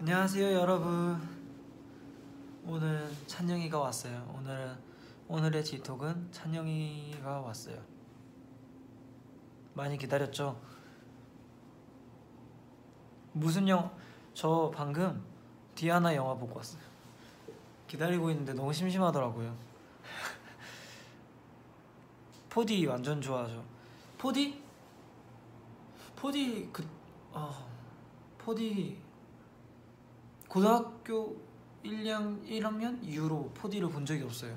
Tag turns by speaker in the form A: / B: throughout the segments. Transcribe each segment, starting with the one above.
A: 안녕하세요 여러분. 오늘 찬영이가 왔어요. 오늘의 디톡은 찬영이가 왔어요. 많이 기다렸죠? 무슨 저 방금 디아나 영화 보고 왔어요. 기다리고 있는데 너무 심심하더라고요. 포디 완전 좋아하죠. 포디 포디 고등학교 1학년 이후로 포디를 본 적이 없어요.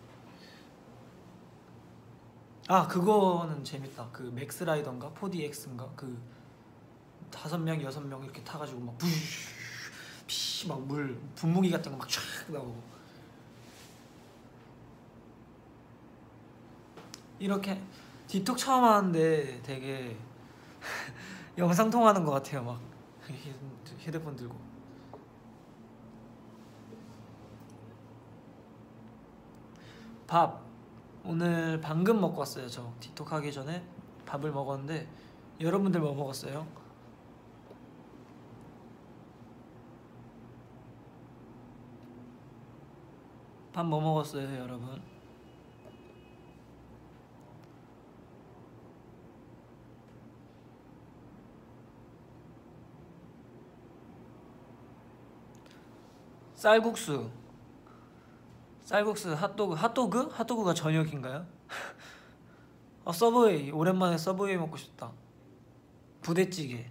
A: 아 그거는 재밌다. 그 맥스라이더인가 포디 X인가 그 5명 6명 이렇게 타가지고 막 부쉬 막 물 분무기 같은 거 막 쫙 나오고 이렇게 디톡 처음 하는데 되게 영상 통화하는 것 같아요. 막 휴대폰 들고. 밥 오늘 방금 먹고 왔어요. 저 디톡 하기 전에 밥을 먹었는데 여러분들 뭐 먹었어요? 밥 뭐 먹었어요 여러분? 쌀국수 핫도그가 저녁인가요? 서브웨이 오랜만에 서브웨이 먹고 싶다. 부대찌개.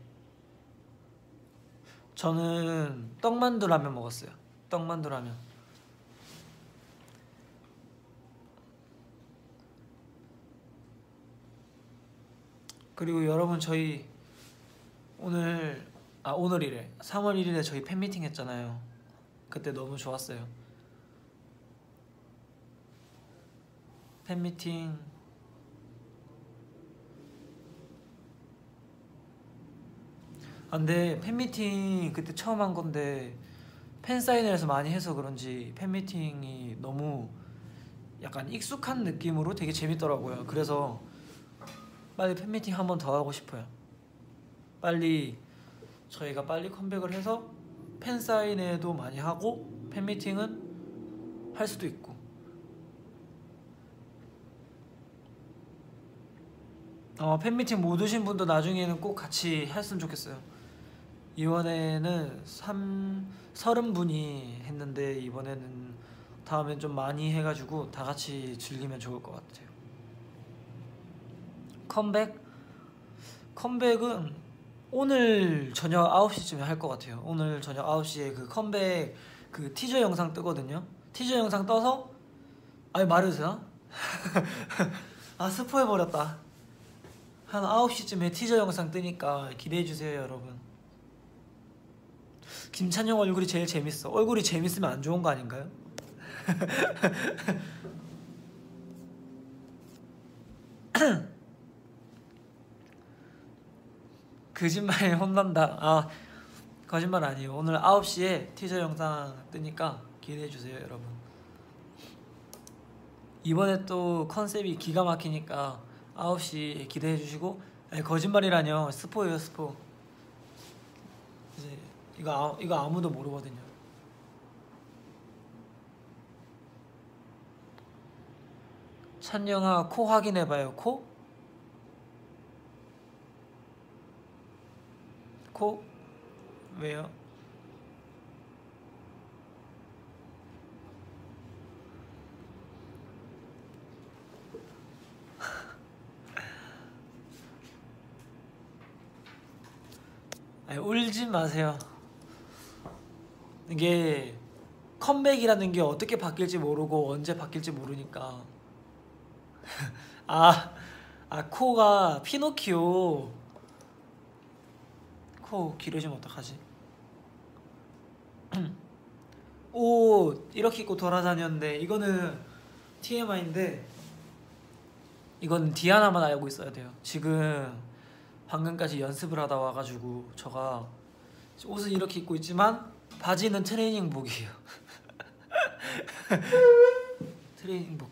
A: 저는 떡만두 라면 먹었어요. 떡만두 라면. 그리고 여러분 저희 오늘이래 3월 1일에 저희 팬미팅 했잖아요. 그때 너무 좋았어요. 팬미팅 근데 팬미팅 그때 처음 한 건데 팬사인회에서 많이 해서 그런지 팬미팅이 너무 약간 익숙한 느낌으로 되게 재밌더라고요. 그래서 빨리 팬미팅 한 번 더 하고 싶어요. 저희가 빨리 컴백을 해서 팬사인회도 많이 하고 팬미팅은 할 수도 있고. 팬미팅 못 오신 분도 나중에는 꼭 같이 했으면 좋겠어요. 이번에는 30분이 했는데 이번에는 다음엔 좀 많이 해가지고 다 같이 즐기면 좋을 것 같아요. 컴백은 오늘 저녁 9시쯤에 할 것 같아요. 오늘 저녁 9시에 그 컴백 그 티저 영상 뜨거든요. 티저 영상 떠서 말해도 되나? 스포해버렸다. 한 9시쯤에 티저 영상 뜨니까 기대해주세요 여러분. 김찬영 얼굴이 제일 재밌어. 얼굴이 재밌으면 안 좋은 거 아닌가요? 거짓말에 혼난다. 거짓말 아니에요. 오늘 9시에 티저 영상 뜨니까 기대해주세요 여러분. 이번에 또 컨셉이 기가 막히니까 9시 기대해주시고. 거짓말이라뇨. 스포예요 스포. 이제 이거 아무도 모르거든요. 찬영아 코 확인해봐요. 코? 왜요? 울지 마세요. 이게 컴백이라는 게 어떻게 바뀔지 모르고 언제 바뀔지 모르니까. 코가 피노키오. 코 기르시면 어떡하지? 옷 이렇게 입고 돌아다녔는데 이거는 TMI인데 이건 디아나만 알고 있어야 돼요. 지금 방금까지 연습을 하다 와가지고 저가 옷은 이렇게 입고 있지만 바지는 트레이닝복이에요. 트레이닝복.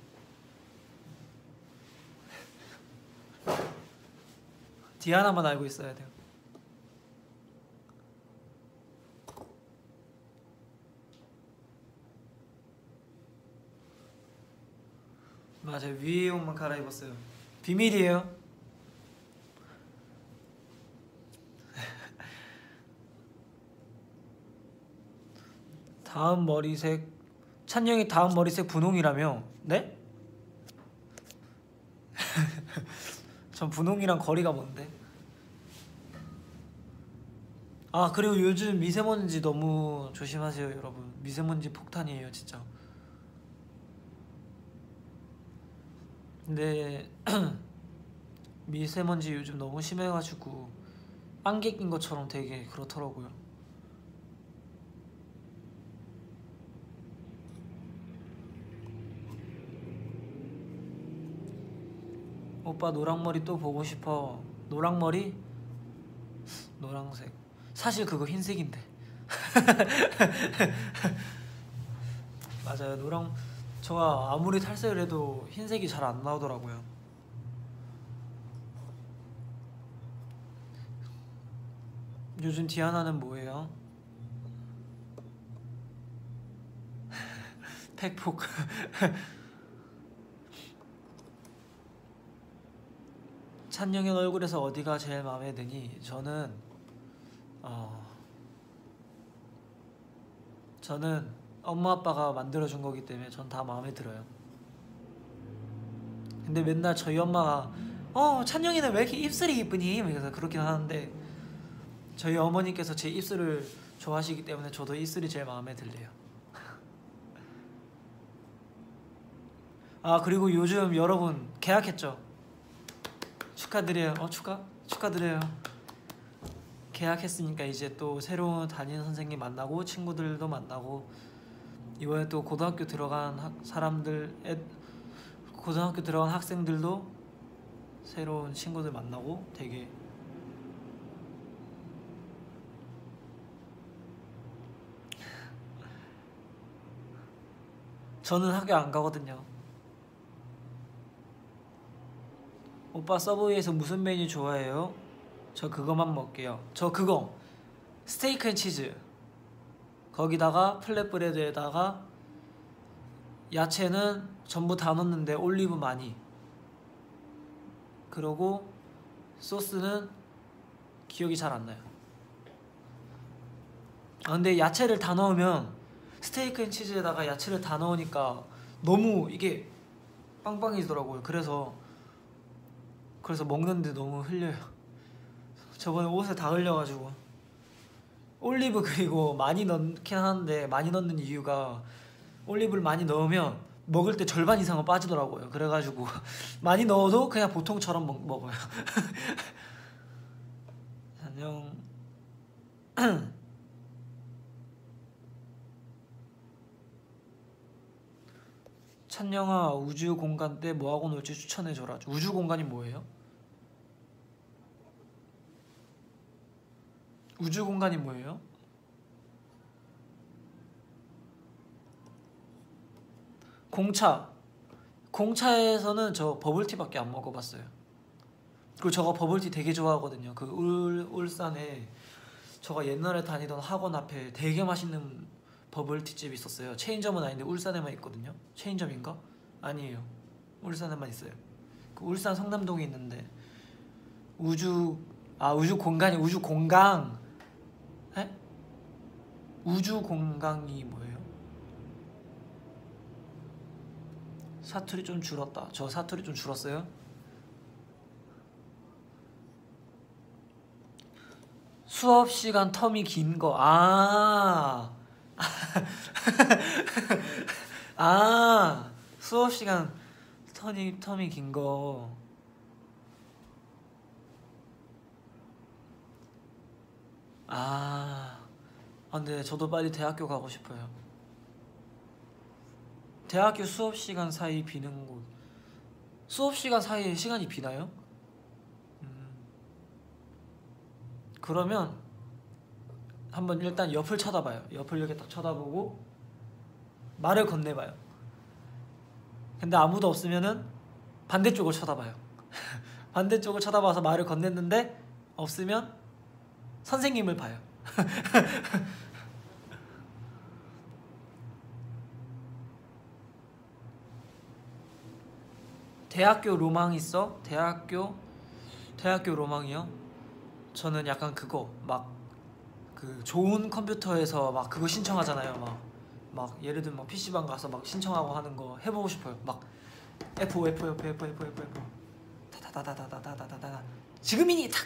A: 디아나만 알고 있어야 돼요. 맞아요. 위에 옷만 갈아입었어요. 비밀이에요. 다음 머리색 찬영이 다음 머리색 분홍이라며? 네? 전 분홍이랑 거리가 먼데. 아 그리고 요즘 미세먼지 너무 조심하세요 여러분. 미세먼지 폭탄이에요 진짜. 근데 미세먼지 요즘 너무 심해가지고 안개 낀 것처럼 되게 그렇더라고요. 오빠 노랑머리 또 보고 싶어. 노랑머리? 노랑색. 사실 그거 흰색인데. 맞아요. 노랑 제가 아무리 탈색을 해도 흰색이 잘 안 나오더라고요. 요즘 디아나는 뭐예요? 팩폭. 찬영의 얼굴에서 어디가 제일 마음에 드니? 저는 엄마 아빠가 만들어준 거기 때문에 전 다 마음에 들어요. 근데 맨날 저희 엄마가 찬영이는 왜 이렇게 입술이 이쁘니? 그래서 그렇긴 하는데 저희 어머니께서 제 입술을 좋아하시기 때문에 저도 입술이 제일 마음에 들래요. 아 그리고 요즘 여러분 계약했죠? 축하드려요. 축하드려요. 계약했으니까 이제 또 새로운 담임 선생님 만나고 친구들도 만나고 이번에 또 고등학교 들어간 고등학교 들어간 학생들도 새로운 친구들 만나고 되게 저는 학교 안 가거든요. 오빠 서브웨이에서 무슨 메뉴 좋아해요? 저 그거만 먹게요. 저 그거 스테이크 앤 치즈 거기다가 플랫브레드에다가 야채는 전부 다 넣는데 올리브 많이 그러고 소스는 기억이 잘 안 나요. 아 근데 야채를 다 넣으면 스테이크 앤 치즈에다가 야채를 다 넣으니까 너무 이게 빵빵해지더라고요. 그래서 먹는데 너무 흘려요. 저번에 옷에 다 흘려가지고. 올리브 그리고 많이 넣긴 하는데 많이 넣는 이유가 올리브를 많이 넣으면 먹을 때 절반 이상은 빠지더라고요. 그래가지고 많이 넣어도 그냥 보통처럼 먹어요. 안녕. 찬영아 우주 공간 때 뭐하고 놀지 추천해줘라. 우주 공간이 뭐예요? 우주 공간이 뭐예요? 공차에서는 저 버블티밖에 안 먹어봤어요. 그리고 저거 버블티 되게 좋아하거든요. 그 울산에 저가 옛날에 다니던 학원 앞에 되게 맛있는 버블티집이 있었어요. 체인점은 아닌데 울산에만 있거든요. 체인점인가? 아니에요. 울산에만 있어요. 그 울산 성남동에 있는데 우주 공간이 우주 공강. 에? 우주 공강이 뭐예요? 사투리 좀 줄었다. 저 사투리 좀 줄었어요? 수업 시간 텀이 긴 거. 수업 시간 텀이 긴 거. 근데 저도 빨리 대학교 가고 싶어요. 대학교 수업 시간 사이 비는 곳. 수업 시간 사이에 시간이 비나요? 그러면 한번 일단 옆을 쳐다봐요. 옆을 이렇게 딱 쳐다보고 말을 건네봐요. 근데 아무도 없으면은 반대쪽을 쳐다봐요. 반대쪽을 쳐다봐서 말을 건넸는데 없으면 선생님을 봐요. 대학교 로망 있어? 대학교 로망이요? 저는 약간 그거 막 그 좋은 컴퓨터에서 막 그거 신청하잖아요. 막 예를 들면 막 PC방 가서 막 신청하고 하는 거 해보고 싶어요. 막 F 다다다다다다다다다다 지금이니 탁.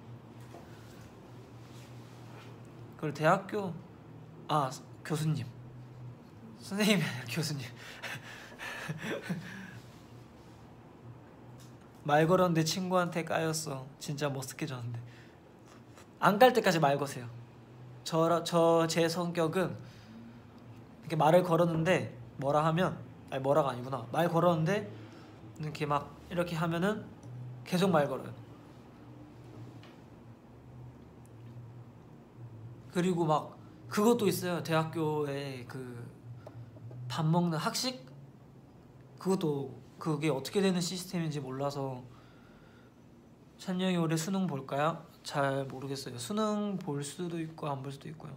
A: 그리고 대학교 교수님 선생님이 아니라 교수님 말 걸었는데 친구한테 까였어. 진짜 머쓱해졌는데 안 깔 때까지 말 거세요. 제 성격은 이렇게 말을 걸었는데 뭐라 하면 아니 뭐라가 아니구나 말 걸었는데 이렇게 막 이렇게 하면은 계속 말 걸어요. 그리고 막 그것도 있어요. 대학교에 그 밥 먹는 학식 그것도 그게 어떻게 되는 시스템인지 몰라서. 찬영이 올해 수능 볼까요? 잘 모르겠어요. 수능 볼 수도 있고 안 볼 수도 있고요.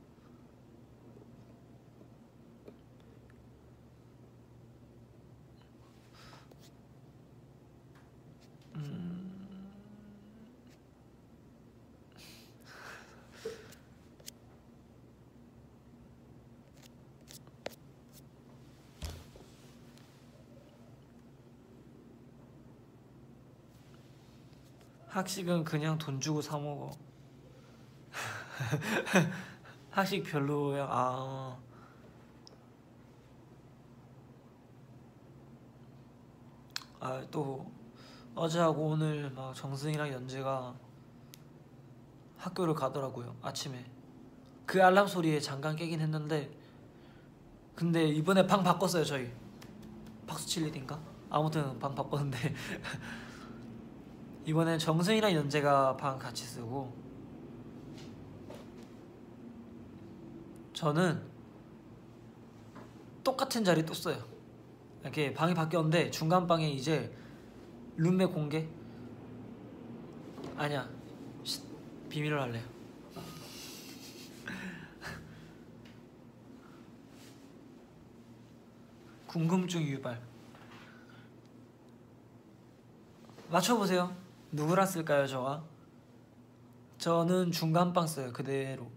A: 학식은 그냥 돈 주고 사 먹어. 학식 별로야. 또 어제하고 오늘 막 정승이랑 연재가 학교를 가더라고요. 아침에 그 알람 소리에 잠깐 깨긴 했는데 근데 이번에 방 바꿨어요. 저희 박수 칠 일인가? 아무튼 방 바꿨는데 이번엔 정승이랑 연재가 방 같이 쓰고 저는 똑같은 자리 또 써요. 이렇게 방이 바뀌었는데 중간 방에 이제 룸메 공개? 아니야 비밀로 할래요. 궁금증 유발. 맞춰보세요. 누구랑 쓸까요? 저는 중간 방 써요. 그대로.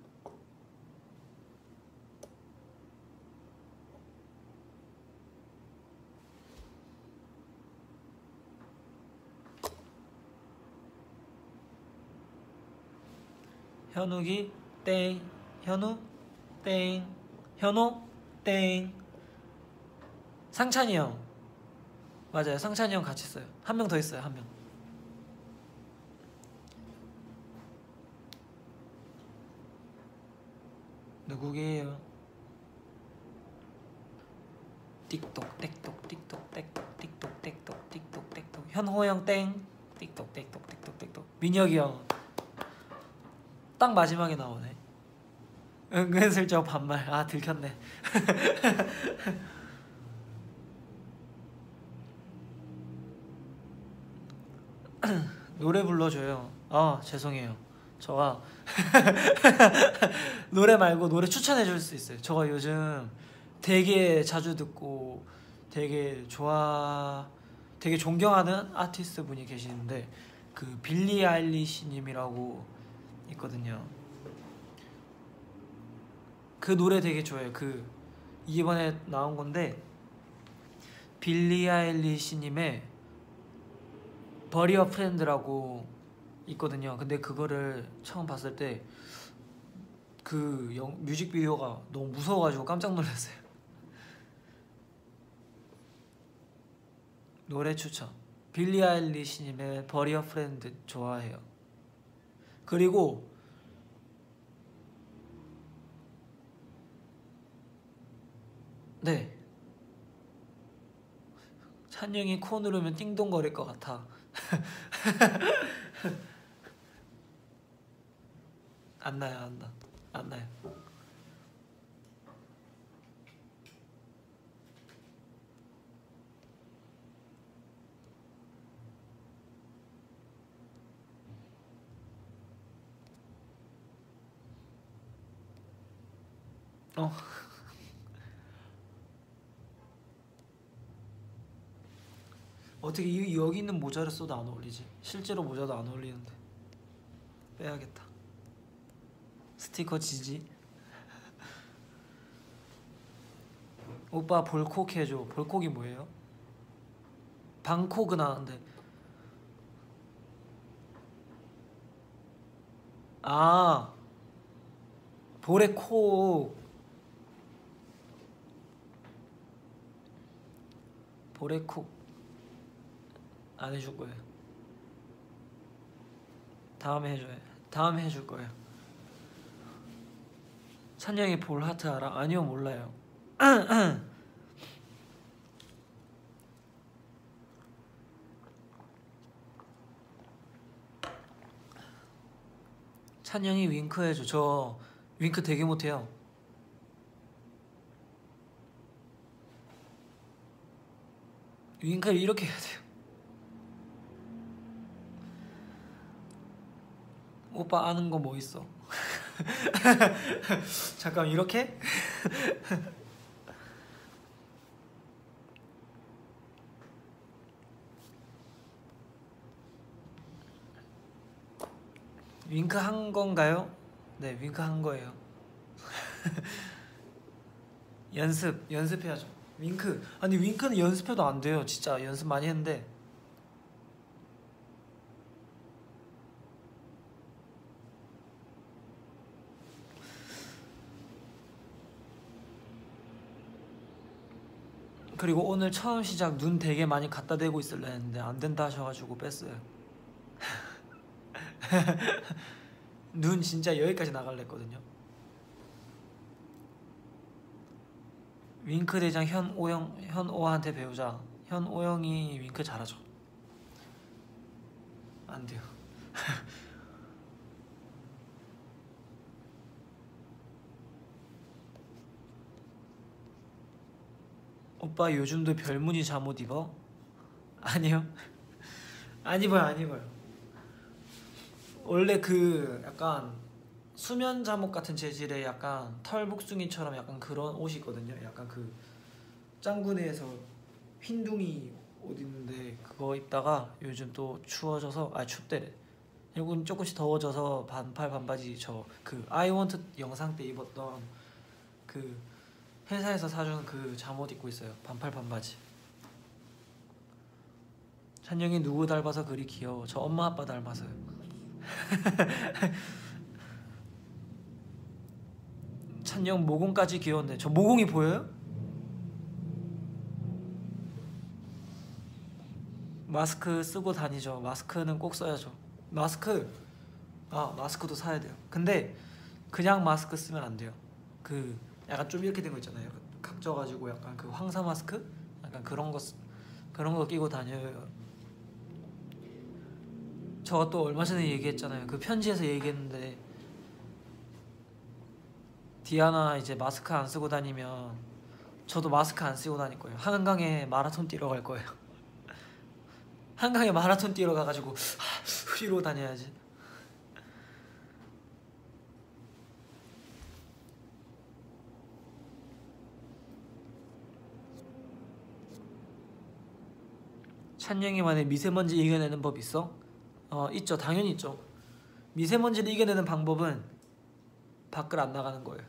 A: 현욱이 땡. 현우 땡. 현호 땡. 상찬이 형 맞아요. 상찬이 형 같이 써요. 한 명 더 있어요. 한 명. 누구게요? 틱톡 틱톡 틱톡 틱톡 틱톡 틱톡 틱톡 틱톡 현호 형 땡. 틱톡 틱톡 틱톡 틱톡 민혁이 형 딱 마지막에 나오네. 은근슬쩍 반말. 들켰네. 노래 불러줘요. 죄송해요. 저가 노래 말고 노래 추천해 줄 수 있어요. 저가 요즘 되게 자주 듣고 되게 존경하는 아티스트 분이 계시는데 그 빌리 아일리시 님이라고 있거든요. 그 노래 되게 좋아요. 그 이번에 나온 건데 빌리 아일리시 님의 버리어 프렌드라고 있거든요. 근데 그거를 처음 봤을 때 그 뮤직비디오가 너무 무서워가지고 깜짝 놀랐어요. 노래 추천. 빌리 아일리시님의 버리어 프렌드 좋아해요. 그리고 네 찬영이 코 누르면 띵동거릴 것 같아. 안 나요. 안 나요. 어 어떻게 여기 있는 모자를 써도 안 어울리지? 실제로 모자도 안 어울리는데. 빼야겠다. 스티커 지지. 오빠 볼콕 해줘. 볼콕이 뭐예요? 방콕은 아는데. 아, 볼에 콕. 볼에 콕 안 해줄 거예요. 다음에 해줘요. 다음에 해줄 거예요. 찬영이 볼 하트 알아? 아니요, 몰라요. 찬영이 윙크 해줘. 저 윙크 되게 못해요. 윙크를 이렇게 해야 돼요. 오빠 아는 거 뭐 있어? 잠깐 이렇게? 윙크 한 건가요? 네, 윙크 한 거예요. 연습해야죠. 윙크. 아니 윙크는 연습해도 안 돼요. 진짜 연습 많이 했는데. 그리고 오늘 처음 시작 눈 되게 많이 갖다 대고 있을라 했는데 안 된다 하셔가지고 뺐어요. 눈 진짜 여기까지 나갈라 했거든요. 윙크 대장 현오한테 배우자. 현오영이 윙크 잘하죠. 안 돼요. 오빠 요즘도 별무늬 잠옷 입어? 아니요. 안 입어요, 안 입어요. 원래 그 약간 수면 잠옷 같은 재질의 약간 털복숭이처럼 약간 그런 옷이 있거든요. 약간 그 짱구네에서 흰둥이 옷 있는데 그거 입다가 요즘 또 추워져서 춥대래. 요즘 조금씩 더워져서 반팔 반바지 저 그 아이원트 영상 때 입었던 그 회사에서 사준 그 잠옷 입고 있어요. 반팔 반바지. 찬영이 누구 닮아서 그리 귀여워? 저 엄마 아빠 닮아서요. 찬영 모공까지 귀여운데 저 모공이 보여요? 마스크 쓰고 다니죠. 마스크는 꼭 써야죠. 마스크도 사야 돼요. 근데 그냥 마스크 쓰면 안 돼요. 그 약간 좀 이렇게 된 거 있잖아요. 각져가지고 약간 그 황사 마스크? 약간 그런 거 끼고 다녀요. 저가 또 얼마 전에 얘기했잖아요. 그 편지에서 얘기했는데 디아나 이제 마스크 안 쓰고 다니면 저도 마스크 안 쓰고 다닐 거예요. 한강에 마라톤 뛰러 갈 거예요. 한강에 마라톤 뛰러 가가지고 이러고 다녀야지. 찬영이만의 미세먼지 이겨내는 법 있어? 있죠. 당연히 있죠. 미세먼지를 이겨내는 방법은 밖을 안 나가는 거예요.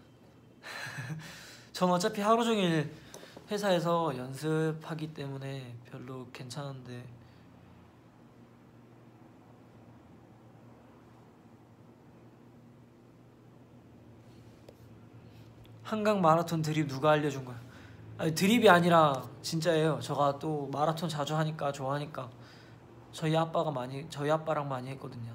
A: 전 어차피 하루 종일 회사에서 연습하기 때문에 별로 괜찮은데 한강 마라톤 드립 누가 알려준 거야? 아니, 드립이 아니라 진짜예요. 제가 또 마라톤 자주 하니까 좋아하니까 저희 아빠랑 많이 했거든요.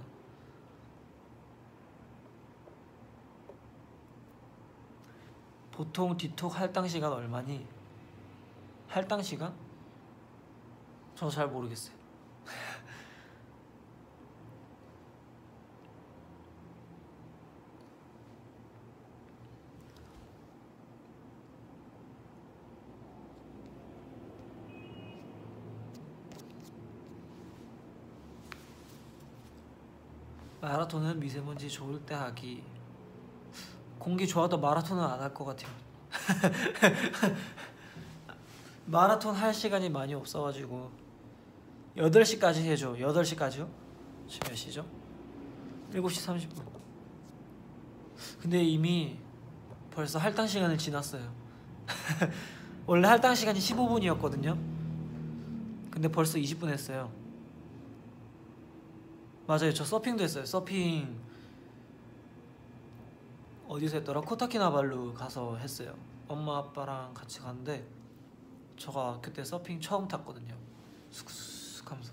A: 보통 뒤톡 할당 시간 얼마니? 할당 시간? 저 잘 모르겠어요. 마라톤은 미세먼지 좋을 때 하기. 공기 좋아도 마라톤은 안 할 것 같아요. 마라톤 할 시간이 많이 없어가지고 8시까지 해줘. 8시까지요? 지금 몇 시죠? 7시 30분. 근데 이미 벌써 할당 시간을 지났어요. 원래 할당 시간이 15분이었거든요. 근데 벌써 20분 했어요. 맞아요. 저 서핑도 했어요. 서핑 어디서 했더라? 코타키나발루 가서 했어요. 엄마 아빠랑 같이 갔는데 저가 그때 서핑 처음 탔거든요. 쑥쑥 하면서.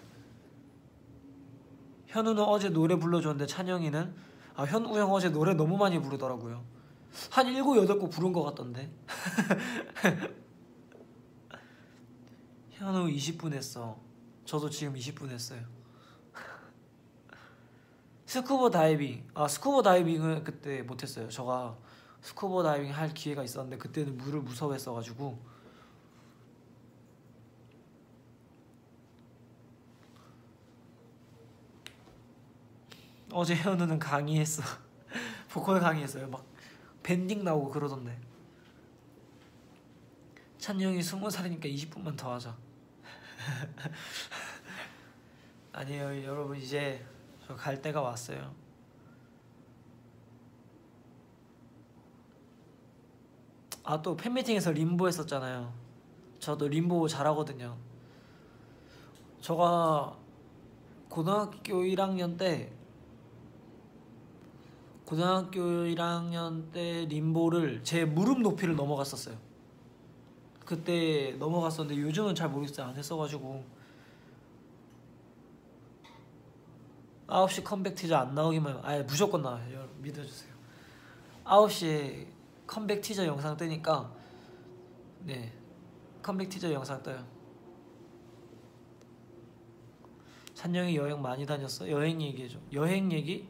A: 현우는 어제 노래 불러줬는데 찬영이는 현우 형 어제 노래 너무 많이 부르더라고요. 한 7, 8곡 부른 것 같던데. 현우 20분 했어. 저도 지금 20분 했어요. 스쿠버 다이빙. 스쿠버 다이빙은 그때 못했어요. 저가 스쿠버 다이빙 할 기회가 있었는데 그때는 물을 무서워했어가지고. 어제 현우는 강의했어. 보컬 강의했어요. 막 밴딩 나오고 그러던데. 찬영이 20살이니까 20분만 더 하자. 아니에요 여러분, 이제 저 갈 때가 왔어요. 또 팬미팅에서 림보 했었잖아요. 저도 림보 잘하거든요. 저가 고등학교 1학년 때 림보를 제 무릎 높이를 넘어갔었어요. 그때 넘어갔었는데 요즘은 잘 모르겠어요. 안 했어가지고. 9시 컴백 티저 안 나오기만 무조건 나와요. 믿어주세요. 9시에 컴백 티저 영상 뜨니까 네, 컴백 티저 영상 떠요. 찬영이 여행 많이 다녔어? 여행 얘기해줘. 여행 얘기?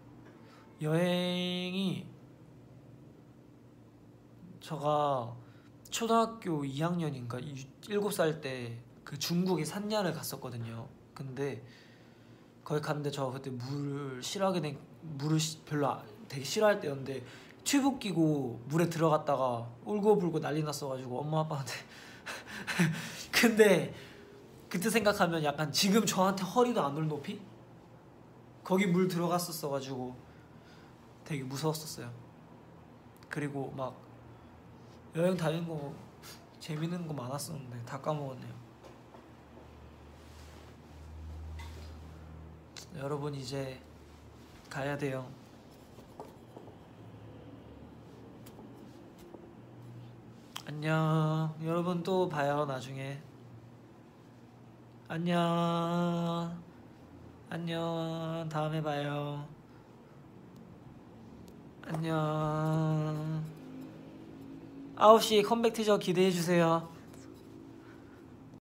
A: 여행이 저가 초등학교 2학년인가 7살 때 그 중국에 산야를 갔었거든요. 근데 거기 갔는데 저 그때 물을 별로 되게 싫어할 때였는데 튜브 끼고 물에 들어갔다가 울고불고 난리 났어가지고 엄마 아빠한테 근데 그때 생각하면 약간 지금 저한테 허리도 안 올 높이? 거기 물 들어갔었어가지고 되게 무서웠었어요. 그리고 막 여행 다니는 거 재밌는 거 많았었는데 다 까먹었네요. 여러분 이제 가야 돼요. 안녕. 여러분 또 봐요 나중에. 안녕. 안녕. 다음에 봐요. 안녕. 9시 컴백 티저 기대해주세요.